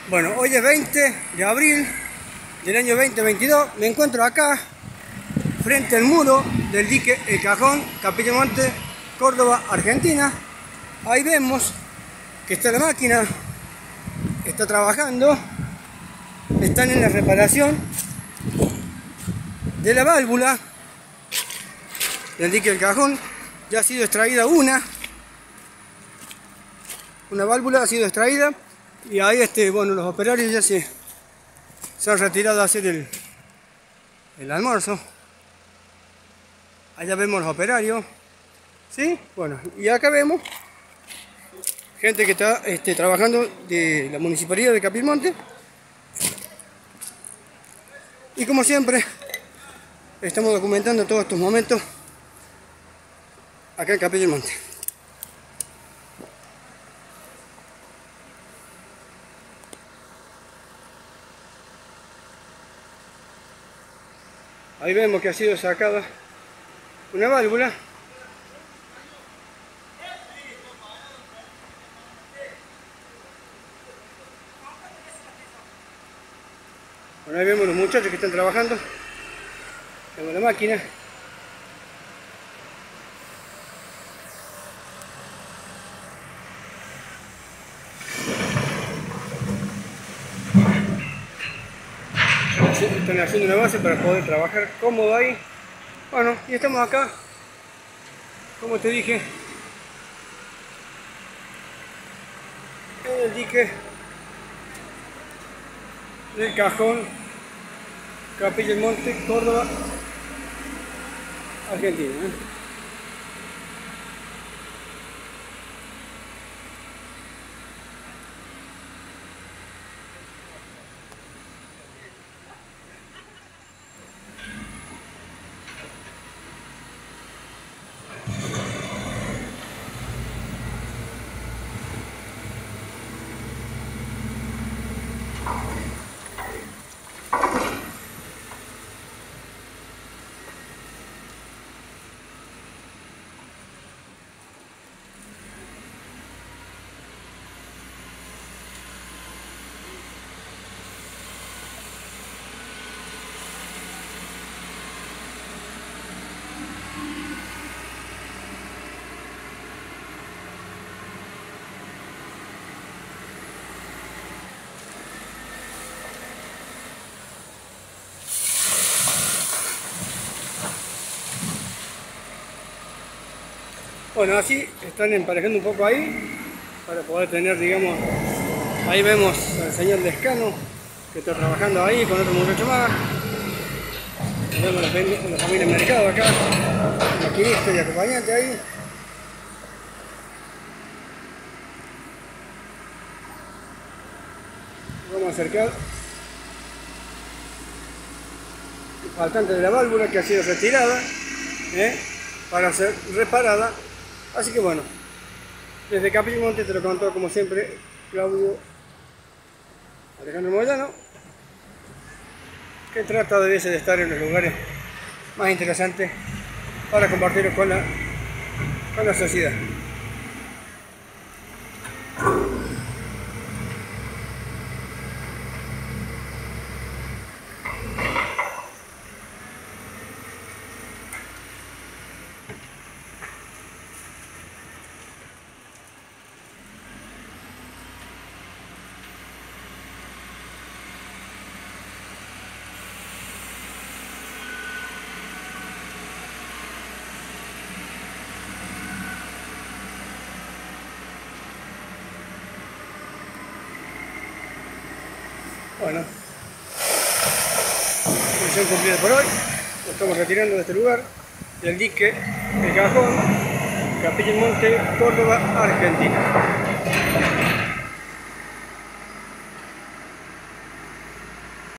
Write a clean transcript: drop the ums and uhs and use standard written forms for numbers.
Bueno, hoy es 20 de abril del año 2022. Me encuentro acá, frente al muro del dique El Cajón, Capilla-Monte, Córdoba, Argentina. Ahí vemos que está la máquina, está trabajando, están en la reparación de la válvula del dique El Cajón. Ya ha sido extraída una válvula ha sido extraída. Y ahí bueno, los operarios ya se han retirado a hacer el almuerzo. Allá vemos los operarios, ¿sí? Bueno, y acá vemos gente que está trabajando de la municipalidad de Capilla-Monte. Y como siempre, estamos documentando todos estos momentos acá en Capilla-Monte. Ahí vemos que ha sido sacada una válvula. Bueno, ahí vemos los muchachos que están trabajando con la máquina. Están haciendo una base para poder trabajar cómodo ahí. Bueno, y estamos acá, como te dije, en el dique del Cajón, Capilla-Monte, Córdoba, Argentina. Bueno, así están emparejando un poco ahí para poder tener, digamos, ahí vemos al señor Lescano que está trabajando ahí con otro muchacho más. Vemos la familia Mercado acá, maquinista y acompañante ahí. Vamos a acercar el faltante de la válvula que ha sido retirada para ser reparada. Así que bueno, desde Capilla-Monte te lo contó como siempre Claudio Alejandro Moyano, que trata de estar en los lugares más interesantes para compartir con la sociedad. Bueno, misión cumplida por hoy. Lo estamos retirando de este lugar, del dique El Cajón, Capilla-Monte, Córdoba, Argentina.